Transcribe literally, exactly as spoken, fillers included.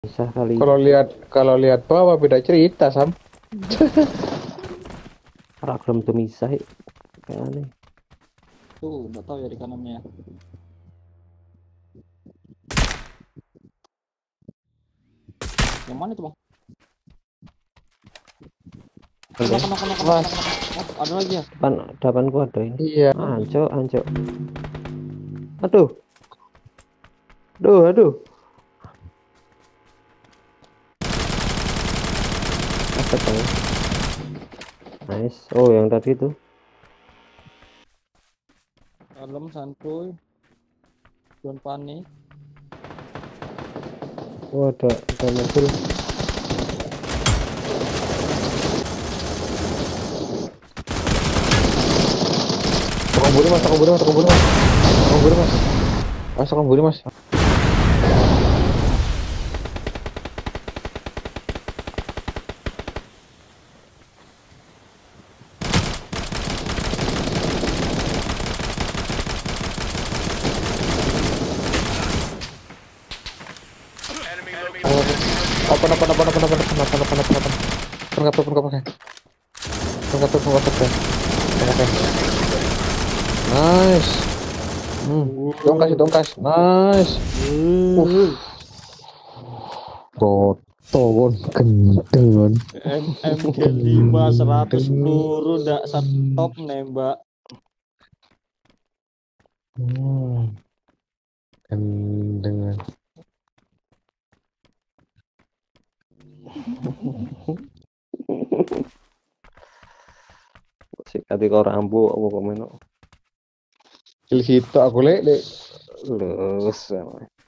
Bisa kali. Kalau lihat kalau lihat bawah beda cerita Sam. Ragam tuh misah kayak aneh. Tuh, nggak tahu ya di kanannya. Yang mana itu bang? Kena, kena, kena, kena, Mas. kena, kena. Oh, ada lagi ya? Depan, depanku ada ini. Iya. Anco, anco. Aduh. Aduh, aduh. Apa tuh? Nice. Oh, yang tadi tuh. Dalam santuy. Jangan panik. Oh, ada ada mobil. Tukang buri mas, tukang buri mas, tukang buri mas, tukang buri mas, mas tukang buri mas. Apa apa apa apa apa apa apa apa apa apa apa apa apa apa apa nice. Hmm, dongkas dongkas nice. Uh, koton gendeng. M MG lima seratus peluru ndak stop nembak. Hmm, gendeng. Si kati kau rambu apa komen. Kill hito aku lek dek. Lus.